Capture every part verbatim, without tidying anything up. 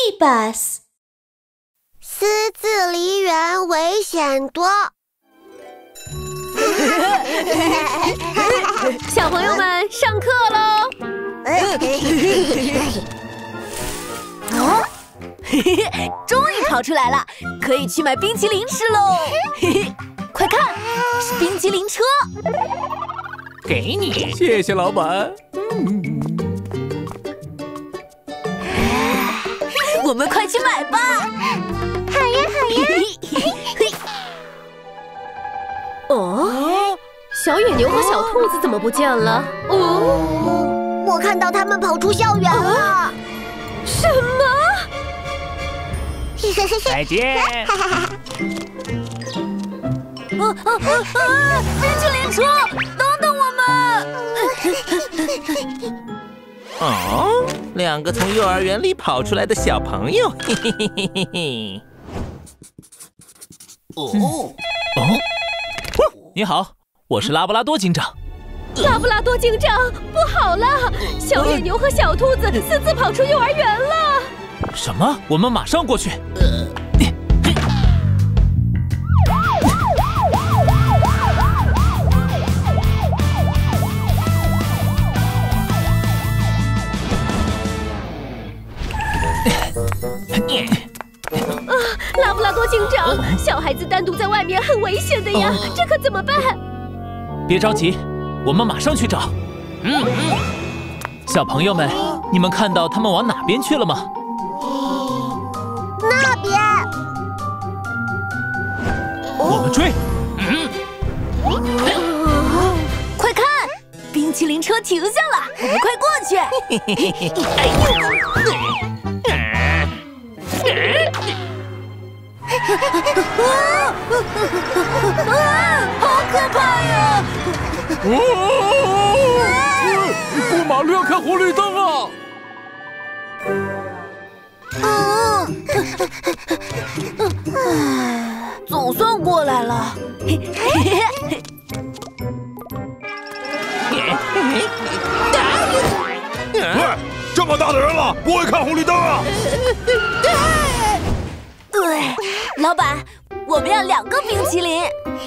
bus。 私自梨园危险多。 小朋友们，上课喽！ 哦， 终于跑出来了，可以去买冰淇淋吃喽！快看，是冰淇淋车。 给你， 谢谢老板。 我们快去买吧！ 好呀，好呀。 哦，小野牛和小兔子怎么不见了？ 哦，我看到他们跑出校园了。 什么？ 再见。 啊啊啊！冰淇淋车，等等我们！ 哦，两个从幼儿园里跑出来的小朋友，嘿嘿嘿嘿嘿嘿。 哦哦，你好，我是拉布拉多警长。 拉布拉多警长，不好了！小野牛和小兔子私自跑出幼儿园了。 什么？我们马上过去。 啊，拉布拉多警长，小孩子单独在外面很危险的呀，这可怎么办？ 别着急，我们马上去找。 嗯嗯， 小朋友们，你们看到他们往哪边去了吗？ 那边。 我们追。 嗯， 快看，冰淇淋车停下了，我们快过去！ 哎呦！ 啊，好可怕呀！ 哦！过马路要看红绿灯啊！ 总算过来了。 喂，这么大的人了，不会看红绿灯啊？ 老板，我们要两个冰淇淋。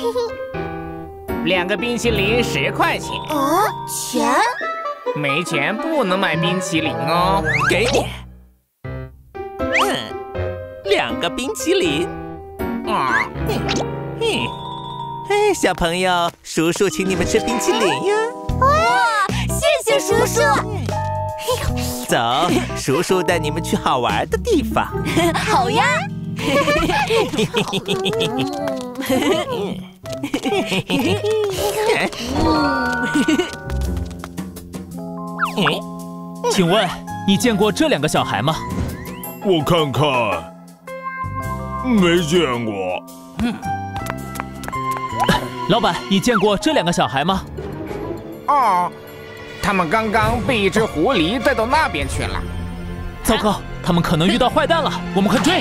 两个冰淇淋十块钱。 啊，钱？ 没钱不能买冰淇淋哦。 给你。嗯，两个冰淇淋。 啊， 嘿，嘿，哎，小朋友，叔叔请你们吃冰淇淋呀！ 哇，谢谢叔叔。 走，叔叔带你们去好玩的地方。 好呀。 请问你见过这两个小孩吗？ 我看看，没见过。 老板，你见过这两个小孩吗？ 哦，他们刚刚被一只狐狸带到那边去了。 糟糕，他们可能遇到坏蛋了，我们快追！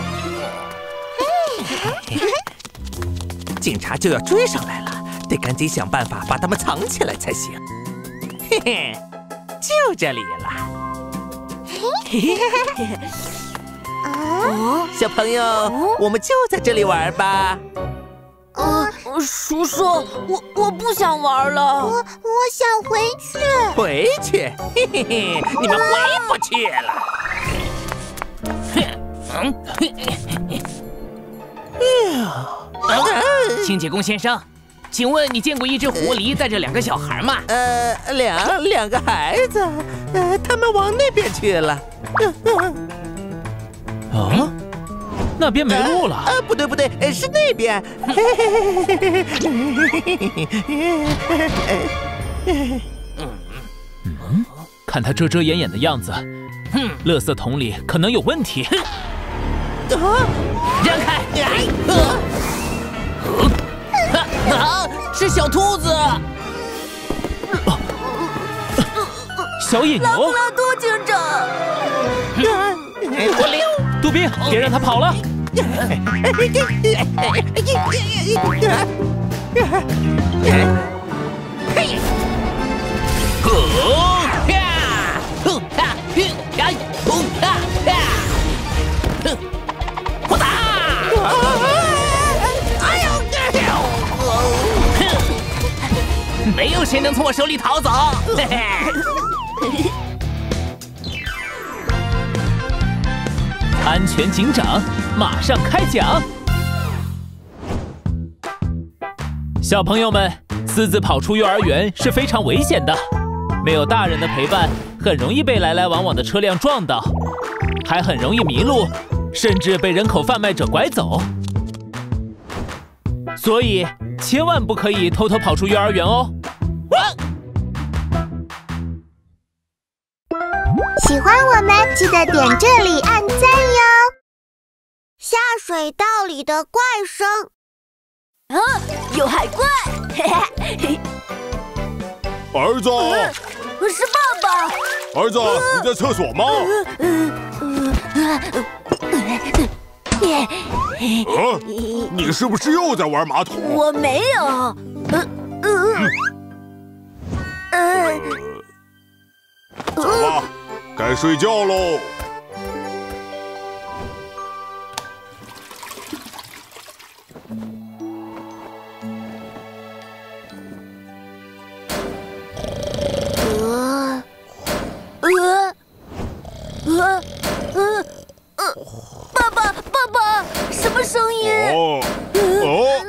警察就要追上来了，得赶紧想办法把他们藏起来才行。嘿嘿，就这里了。 啊， 小朋友，我们就在这里玩吧。 呃，叔叔，我我不想玩了。 我我想回去。 回去？嘿嘿嘿，你们回不去了。 嗯，清洁工先生，请问你见过一只狐狸带着两个小孩吗？ 呃，两两个孩子，呃，他们往那边去了。啊，那边没路了。呃，不对不对，是那边。嗯，看他遮遮掩掩的样子， 哼， 垃圾桶里可能有问题。 让开！啊，是小兔子。 小野牛。 拉布拉多警长。 我溜，杜宾，别让他跑了。 谁能从我手里逃走。嘿嘿。安全警长马上开讲。小朋友们，私自跑出幼儿园是非常危险的，没有大人的陪伴，很容易被来来往往的车辆撞到，还很容易迷路，甚至被人口贩卖者拐走。所以千万不可以偷偷跑出幼儿园哦。 喜欢我们，记得点这里按赞哟。下水道里的怪声， 啊，有海怪！嘿嘿。 儿子， 是爸爸。 儿子，你在厕所吗？啊，你是不是又在玩马桶？ 我没有。呃呃呃。走吧，该睡觉喽。 呃呃呃呃呃，爸爸，爸爸，什么声音？ 哦哦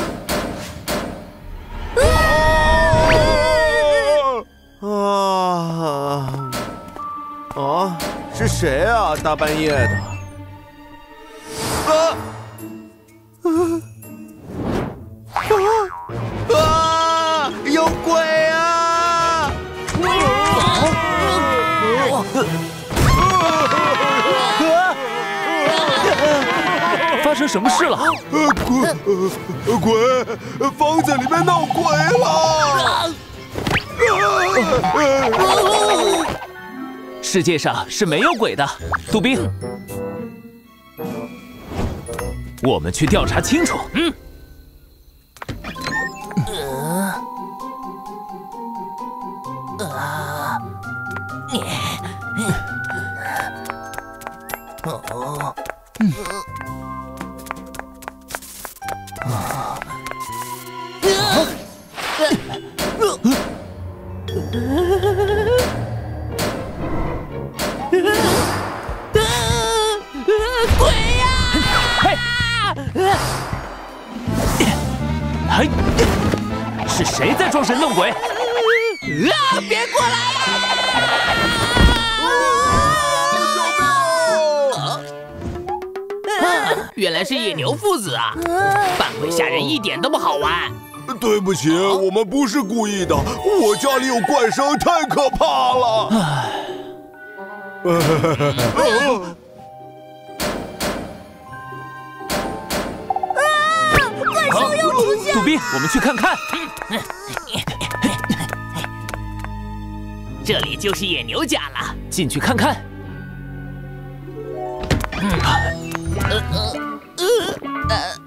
哦！啊啊！是谁啊？大半夜的！啊！啊！啊！有鬼啊！ 发生什么事了？ 呃，鬼，呃，鬼，房子里面闹鬼了！ 世界上是没有鬼的，杜宾。我们去调查清楚。嗯。呃。你。哦。嗯。啊。 鬼呀！ 嘿！哎，是谁在装神弄鬼？ 啊！别过来啊！原来是野牛父子啊！扮鬼吓人一点都不好玩。 对不起，我们不是故意的，我家里有怪声，太可怕了。 怪声又出现了！ 杜宾，我们去看看。 这里就是野牛家了， 进去看看。 呃呃呃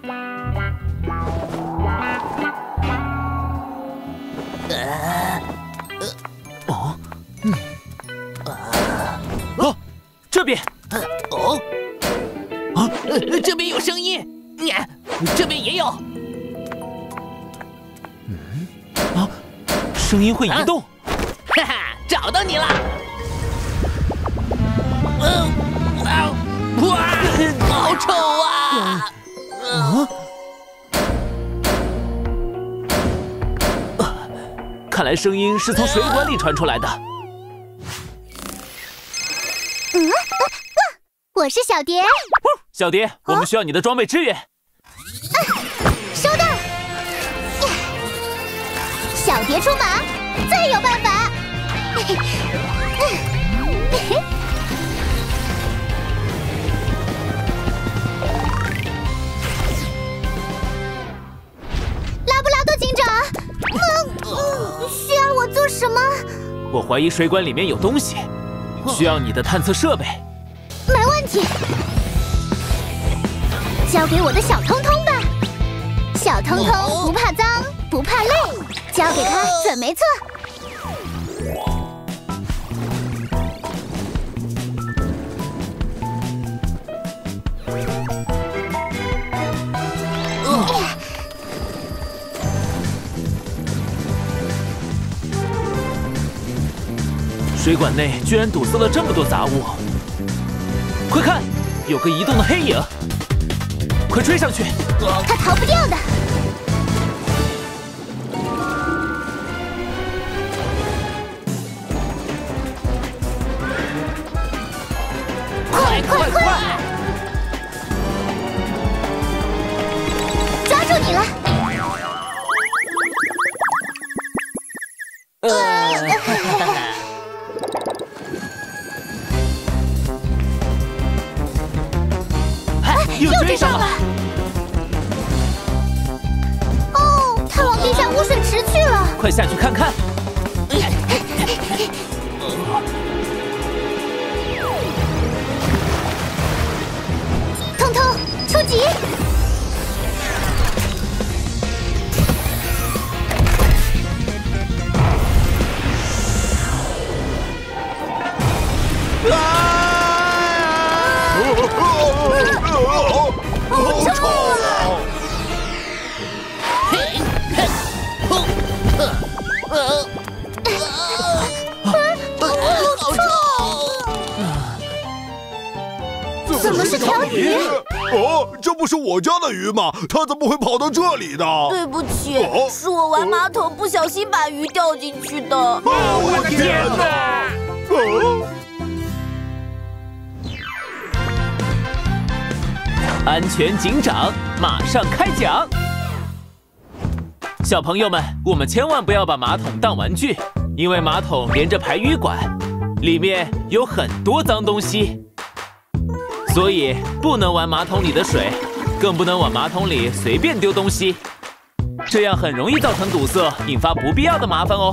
哦，嗯，哦，这边， 哦，啊，这边有声音，你这边也有。 嗯，啊，声音会移动。 哈哈，找到你了。嗯，啊，哇，好臭啊！ 啊。看来声音是从水管里传出来的。 嗯，啊啊！我是小蝶。 小蝶，我们需要你的装备支援。 啊，收到。小蝶出马，最有办法。拉布拉多警长。嗯，需要我做什么？ 我怀疑水管里面有东西，需要你的探测设备。 没问题，交给我的小通通吧。小通通不怕脏，不怕累，交给他准没错。 水管内居然堵塞了这么多杂物！快看，有个移动的黑影！快追上去！ 他逃不掉的。 快快快！ 抓住你了！ 又追上了！ 哦，他往地下污水池去了。 快下去看看！ 通通出击！ 好臭啊！ 好臭！ 怎么是条鱼？ 哦，这不是我家的鱼吗？它怎么会跑到这里的？ 对不起， 哦是我玩马桶不小心把鱼掉进去的。 哦，我的天哪！哦安全警长马上开讲。小朋友们，我们千万不要把马桶当玩具，因为马桶连着排污管，里面有很多脏东西，所以不能玩马桶里的水，更不能往马桶里随便丢东西，这样很容易造成堵塞，引发不必要的麻烦哦。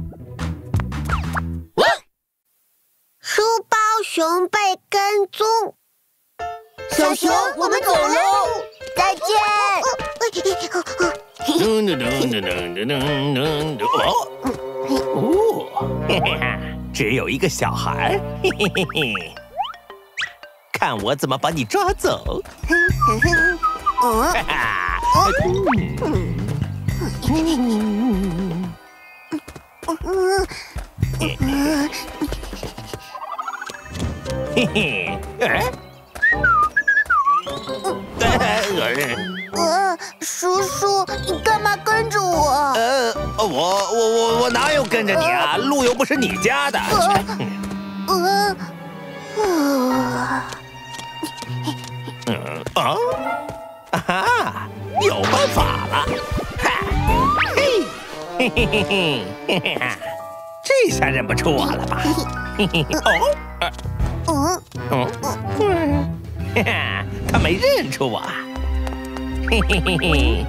书包熊被跟踪。小熊，我们走喽，再见。 噔噔噔噔噔噔噔噔哦哦，嘿嘿哈，只有一个小孩，嘿嘿嘿嘿，看我怎么把你抓走！哈哈，嘿嘿，哎。 呃，叔叔，你干嘛跟着我？ 呃，我我我我哪有跟着你啊？路又不是你家的。 呃，呃， 嗯啊啊哈，有办法了！哈，嘿，嘿嘿嘿嘿嘿嘿哈，这下认不出我了吧？嘿嘿嘿，哦， 嗯嗯嗯，哈哈，他没认出我。嘿嘿嘿嘿，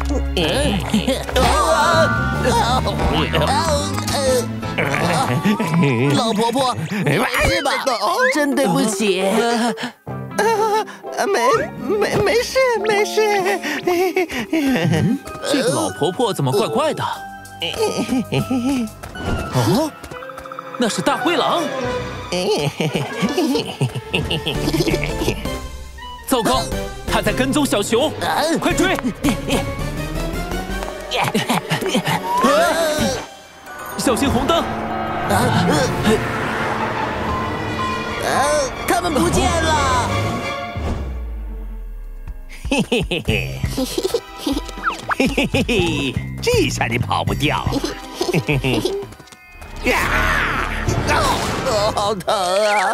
老婆婆，没事吧？真对不起。没没没事没事。 这个老婆婆怎么怪怪的？哦，那是大灰狼！糟糕，他在跟踪小熊，快追！小心红灯！ 他们不见了！嘿嘿嘿嘿，嘿嘿嘿嘿，这下你跑不掉了！嘿嘿嘿，呀！哦，好疼啊！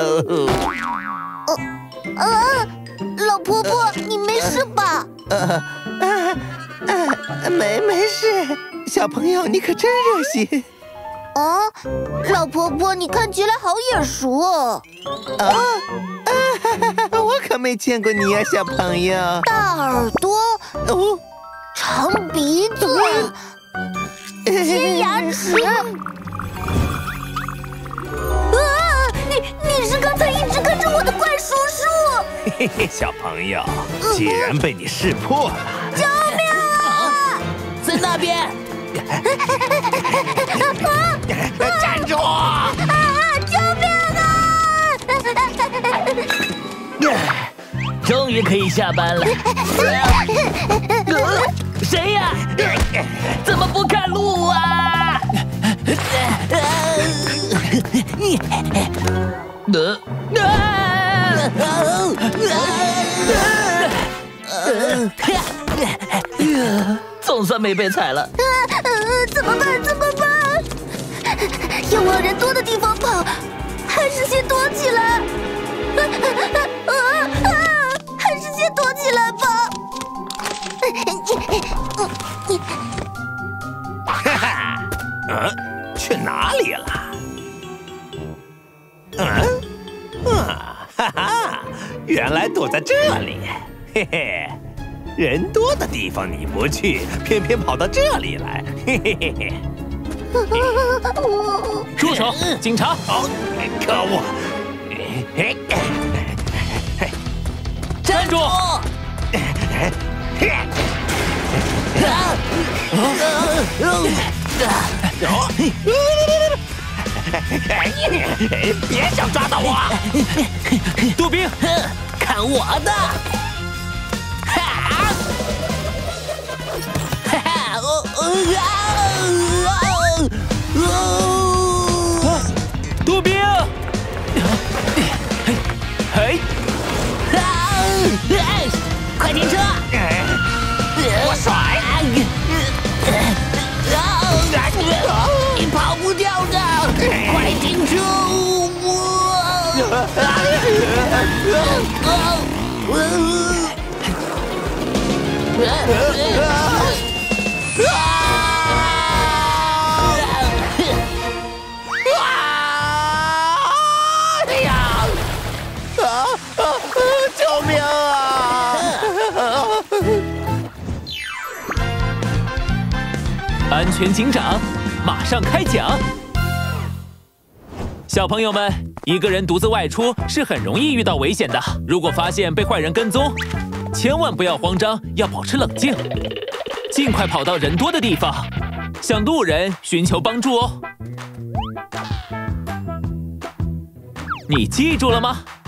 呃，老婆婆，你没事吧？ 呃呃呃，没没事，小朋友你可真热心。 哦，老婆婆，你看起来好眼熟哦。 啊啊！我可没见过你呀，小朋友。 大耳朵， 哦， 长鼻子，尖牙齿。啊！你你是刚才一直跟着我的怪叔叔？ 嘿嘿，小朋友，既然被你识破了， 救命啊！ 在那边。站住！ 啊！救命啊！ 终于可以下班了。谁呀？怎么不看路啊？ 总算没被踩了。 呃，怎么办？怎么办？要往人多的地方跑，还是先躲起来？啊啊啊！还是先躲起来吧。 哈哈，嗯，去哪里了？嗯，啊，哈哈，原来躲在这里，嘿嘿。人多的地方你不去，偏偏跑到这里来，嘿嘿嘿嘿。 住手！警察！ 哦，可恶！ 站住！ 别想抓到我！ 杜宾， 看我的！哈！哈哈！哦哦啊！ 杜宾！嘿！ 快停车！ 我甩！ 你跑不掉的！快停车！ 哎呀！啊啊！救命啊！ 安全警长，马上开讲。小朋友们，一个人独自外出是很容易遇到危险的。如果发现被坏人跟踪，千万不要慌张，要保持冷静，尽快跑到人多的地方，向路人寻求帮助哦。你记住了吗？